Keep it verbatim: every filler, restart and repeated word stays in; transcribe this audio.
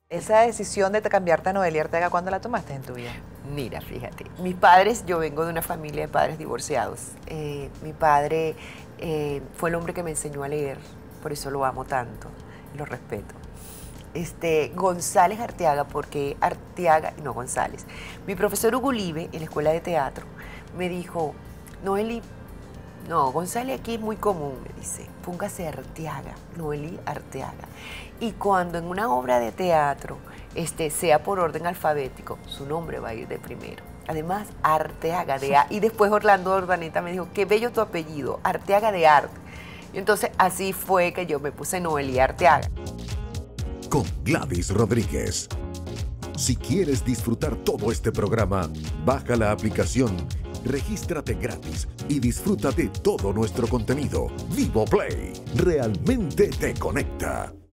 Esa decisión de te cambiarte a Noelia Arteaga, ¿cuándo la tomaste en tu vida? Mira, fíjate, mis padres, yo vengo de una familia de padres divorciados. Eh, mi padre eh, fue el hombre que me enseñó a leer, por eso lo amo tanto, lo respeto. Este, González Arteaga, porque Arteaga, no González. Mi profesor Hugo Live, en la escuela de teatro, me dijo, Noeli, no, González aquí es muy común, me dice, póngase Arteaga, Noeli Arteaga. Y cuando en una obra de teatro este, sea por orden alfabético, su nombre va a ir de primero. Además, Arteaga de A. Y después Orlando Urdaneta me dijo, qué bello tu apellido, Arteaga de Art. Y entonces así fue que yo me puse Noeli Arteaga. Con Gladys Rodríguez. Si quieres disfrutar todo este programa, baja la aplicación, regístrate gratis y disfruta de todo nuestro contenido. Vivo Play realmente te conecta.